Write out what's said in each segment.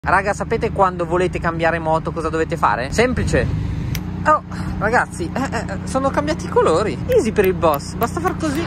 Raga, sapete quando volete cambiare moto cosa dovete fare? Semplice. Oh, ragazzi, sono cambiati i colori. Easy per il boss, basta far così.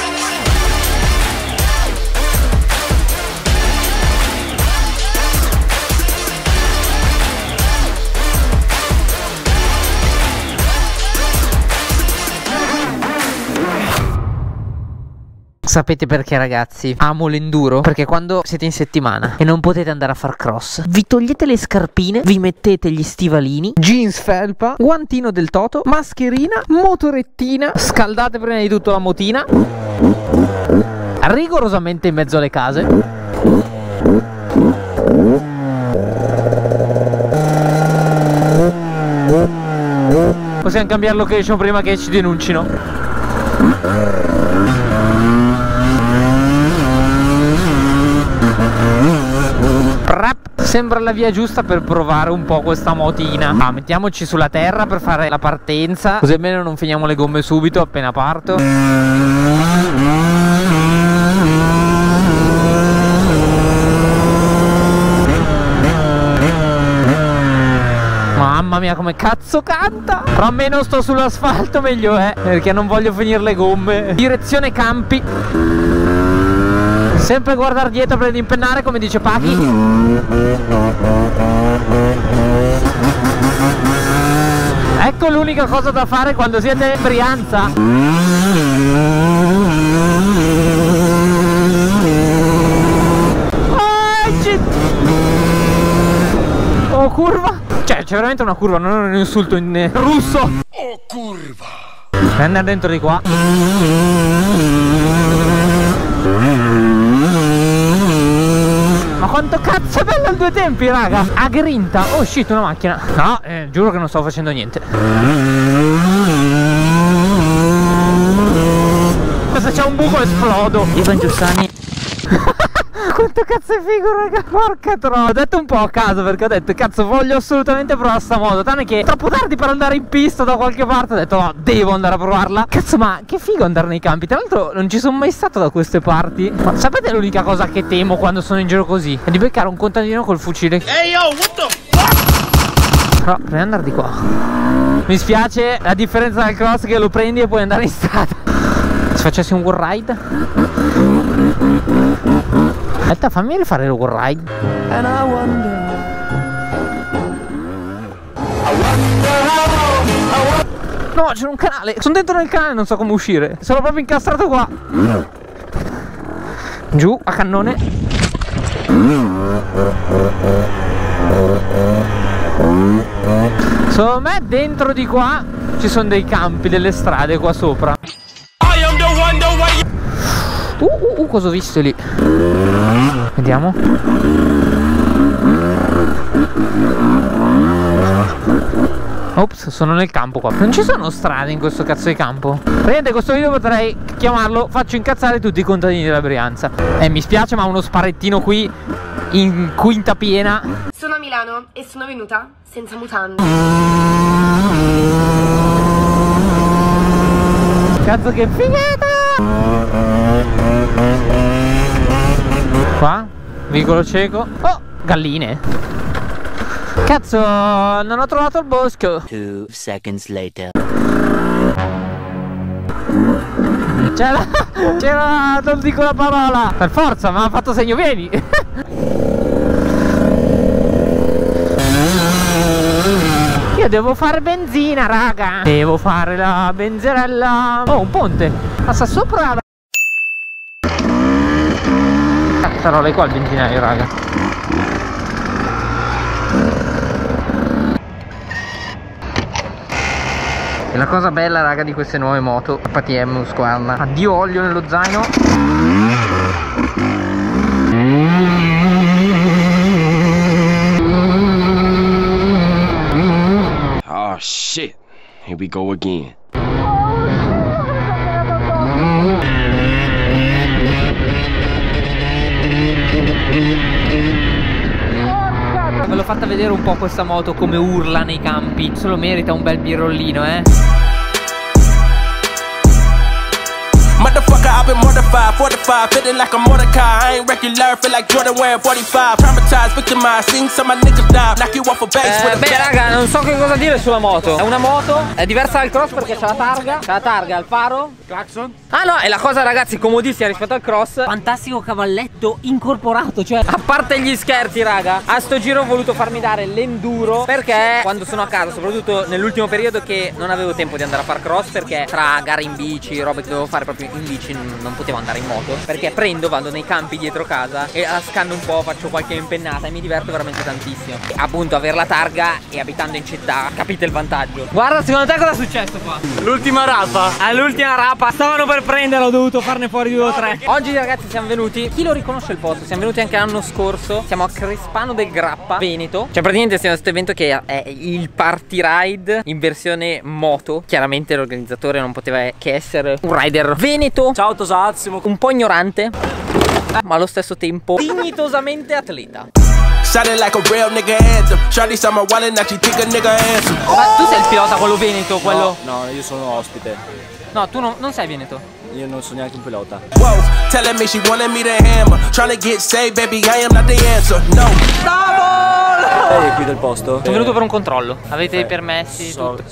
Sapete perché, ragazzi? Amo l'enduro perché quando siete in settimana e non potete andare a far cross, vi togliete le scarpine, vi mettete gli stivalini, jeans felpa, guantino del Toto, mascherina, motorettina, scaldate prima di tutto la motina, rigorosamente in mezzo alle case. Possiamo cambiare location prima che ci denuncino. Sembra la via giusta per provare un po' questa motina. Mettiamoci sulla terra per fare la partenza, così almeno non finiamo le gomme subito appena parto. Mamma mia, come cazzo canta! Però meno sto sull'asfalto meglio è, perché non voglio finire le gomme. Direzione campi. Sempre guardare dietro prima di impennare, come dice Pachi. Ecco l'unica cosa da fare quando siete in Brianza. Oh, curva. Cioè, c'è veramente una curva, non è un insulto in russo. Oh, curva. Andare dentro di qua. Ma quanto cazzo è bello il due tempi, raga. A grinta. Oh shit, una macchina. No, giuro che non sto facendo niente. Se c'è un buco esplodo. Ivan Giussani. Quanto cazzo è figo, raga. Porca troia. Ho detto un po' a caso, perché ho detto cazzo voglio assolutamente provare sta moto. Tanto che è troppo tardi per andare in pista da qualche parte. Ho detto no, devo andare a provarla. Cazzo, ma che figo andare nei campi. Tra l'altro non ci sono mai stato da queste parti. Ma sapete l'unica cosa che temo quando sono in giro così? È di beccare un contadino col fucile. Ehi yo, what the fuck? Però devi andare di qua. Mi spiace, a differenza del cross che lo prendi e puoi andare in strada. Se facessi un wall ride. Aspetta, fammi rifare il wall ride. No, c'è un canale. Sono dentro nel canale, non so come uscire. Sono proprio incastrato qua. Giù, a cannone. Secondo me dentro di qua ci sono dei campi, delle strade qua sopra. Cosa ho visto lì? Vediamo. Ops, sono nel campo qua. Non ci sono strade in questo cazzo di campo. Praticamente questo video potrei chiamarlo "Faccio incazzare tutti i contadini della Brianza". Mi spiace, ma uno sparettino qui in quinta piena. Sono a Milano e sono venuta senza mutande. Cazzo che figata! Qua, vicolo cieco. Oh, galline. Cazzo, non ho trovato il bosco. 2 seconds later. C'era, non dico la parola. Per forza, mi ha fatto segno, vieni. Io devo fare benzina, raga. Devo fare la benzerella. Oh, un ponte. Passa sopra. Cazzarola, è qua il benzinaio, raga. E la cosa bella, raga, di queste nuove moto KTM Husqvarna. Addio olio nello zaino. Oh shit, here we go again. Ve l'ho fatta vedere un po' questa moto come urla nei campi. Se lo merita un bel birollino, Motherfucker, I've been mortified, fortified, feeling like a Mordecai. I ain't regular, feel like Jordan wearing 45. Traumatized, victimized, seen some of my niggas die. Knock you off a base with a beh raga, non so che cosa dire sulla moto. È una moto, è diversa dal cross perché c'ha la targa. C'ha la targa, il faro, clacson. Ah no, è la cosa ragazzi comodissima rispetto al cross. Fantastico cavalletto incorporato, cioè a parte gli scherzi raga, a sto giro ho voluto farmi dare l'enduro perché quando sono a casa, soprattutto nell'ultimo periodo che non avevo tempo di andare a far cross, perché tra gare in bici, robe che dovevo fare proprio in bici non potevo andare in moto, perché vado nei campi dietro casa e a scanno un po', faccio qualche impennata e mi diverto veramente tantissimo. E appunto avere la targa e abitando in città, capite il vantaggio. Guarda, secondo te cosa è successo qua? L'ultima rapa. All'ultima rapa stavano per prenderlo, ho dovuto farne fuori 2 o 3. Oggi ragazzi siamo venuti, chi lo riconosce il posto? Siamo venuti anche l'anno scorso. Siamo a Crespano del Grappa, Veneto. Cioè praticamente stiamo a questo evento che è il party ride in versione moto. Chiaramente l'organizzatore non poteva che essere un rider veneto. Ciao Tosazimo. Un po' ignorante, ma allo stesso tempo dignitosamente atleta. like a real nigga anthem. Shawty saw my wallet, now she think a nigga handsome. Ma tu sei il pilota, quello veneto, quello? No, io sono ospite. No, tu non sei veneto. Io non sono neanche un pilota. Whoa, telling me she wanted me to hammer. Trying to get saved, baby, I am not the answer. No. Lei è qui del posto? Sono venuto per un controllo. Avete i permessi? Tutto.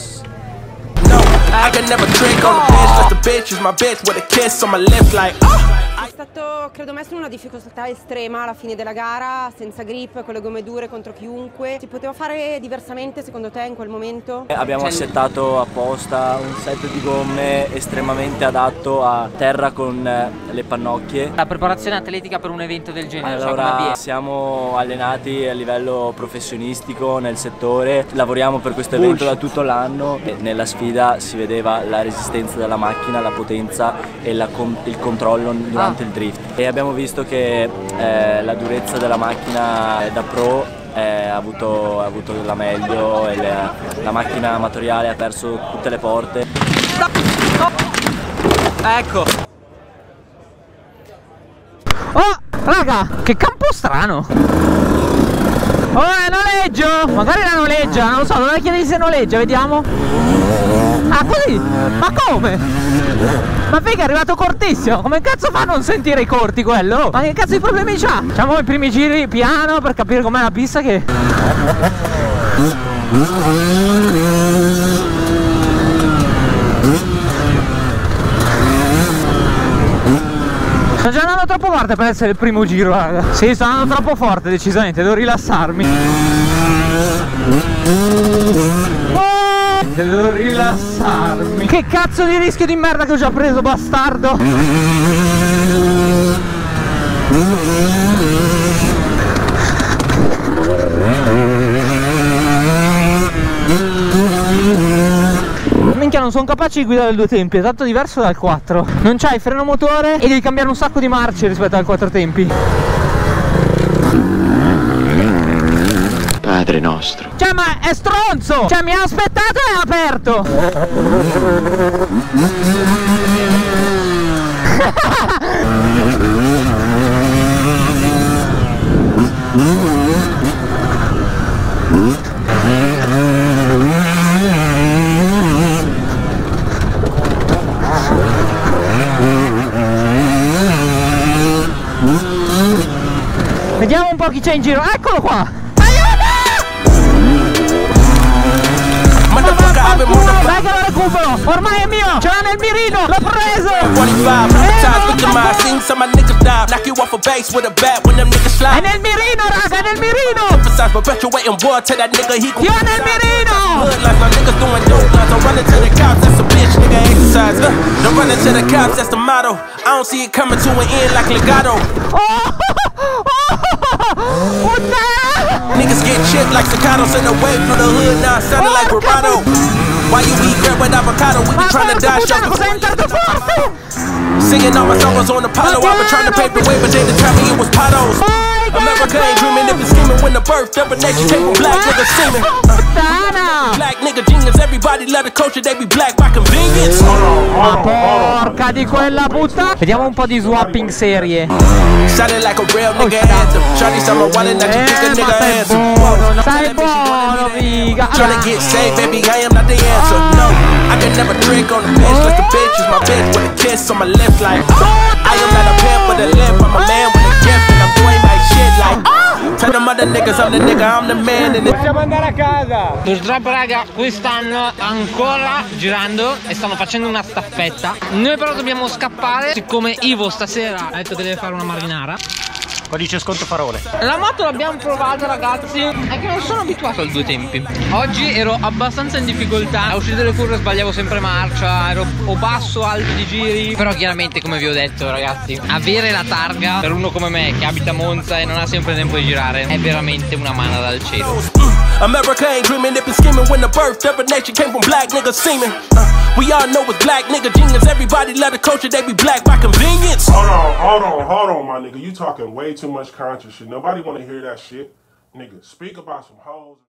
No, I can never trick on the bitch, like the bitch is my bitch with a kiss on my lips like È stato, credo, messo in una difficoltà estrema alla fine della gara, senza grip, con le gomme dure contro chiunque. Si poteva fare diversamente secondo te in quel momento? Abbiamo assettato apposta un set di gomme estremamente adatto a terra con le pannocchie. La preparazione atletica per un evento del genere, Allora, siamo allenati a livello professionistico nel settore, lavoriamo per questo evento da tutto l'anno e nella sfida si vedeva la resistenza della macchina, la potenza e il controllo durante il drift. E abbiamo visto che la durezza della macchina da pro ha avuto la meglio e la macchina amatoriale ha perso tutte le porte. Ecco. Oh, raga, che campo strano. Oh, è noleggio! Magari la noleggia, non lo so, dovrei chiedergli se noleggia, vediamo. Ah, così? Ma come? Ma figa, è arrivato cortissimo. Come cazzo fa a non sentire i corti quello? Ma che cazzo di problemi c'ha? Facciamo i primi giri piano per capire com'è la pista che... Sto già andando troppo forte per essere il primo giro, raga. Sì, sto andando troppo forte, decisamente, devo rilassarmi. Devo rilassarmi. Che cazzo di rischio di merda che ho già preso, bastardo. Minchia, non sono capace di guidare il 2 tempi, è tanto diverso dal 4. Non c'hai il freno motore e devi cambiare un sacco di marce rispetto al 4 tempi. Padre nostro. Cioè, ma è stronzo! Cioè, mi ha aspettato e ha aperto! Vediamo un po' chi c'è in giro. Eccolo qua! Dai che lo recupero! Ormai è mio! Ce l'ha nel mirino! L'ho preso! 45, victimized, seen some of my niggas die. Knock you off a base with a bat when them niggas slide. È nel mirino, raga, è nel mirino! Emphasize perpetuating war to that nigga he Io nel mirino! Hood like my niggas doing dope lines. I'm running to the cops, that's a bitch nigga exercise. Don't run into the cops, that's the motto. I don't see it coming to an end like legato. Niggas get chipped like staccatos in the way through the hood, now it sounding like bravado. Why you eat bread with avocado? We been trying to dodge shuffle. Singing all my songs on Apollo. I been trying to pave the way, but they didn't tell me it was potholes. America ain't dreaming if it's scheming. When the birth of a nation came from black niggas seeming. Black nigga genius, everybody love the culture, they be black by convenience. Ma porca di quella puttana. Vediamo un po' di swapping serie. Sounded like a real nigga anthem. Shawty saw my wallet, now she think a nigga handsome. Stai buono, figa. figa. Tryna get saved, baby, I am not the answer. No, I can never drink on the bench, cause the bitch is my bitch with a kiss on my lips like I am not a pimp with a lip, I'm a man with a gift and I'm doing like shit like tell them other niggas I'm the nigga, I'm the man and Possiamo andare a casa. Purtroppo raga, quest'anno ancora girando e stanno facendo una staffetta. Noi però dobbiamo scappare, siccome Ivo stasera ha detto che deve fare una marinara. Codice sconto Farone. La moto l'abbiamo provata ragazzi, è che non sono abituato al due tempi. Oggi ero abbastanza in difficoltà, a uscire dalle curve sbagliavo sempre marcia, ero o basso o alto di giri. Però chiaramente, come vi ho detto ragazzi, avere la targa per uno come me che abita a Monza e non ha sempre tempo di girare è veramente una mano dal cielo. America ain't dreaming, it been scheming when the birth of a nation came from black niggas seeming. We all know it's black nigga genius, everybody love the culture, they be black by convenience. Hold on, my nigga. You talking way too much conscious shit. Nobody wanna hear that shit. Nigga, speak about some hoes.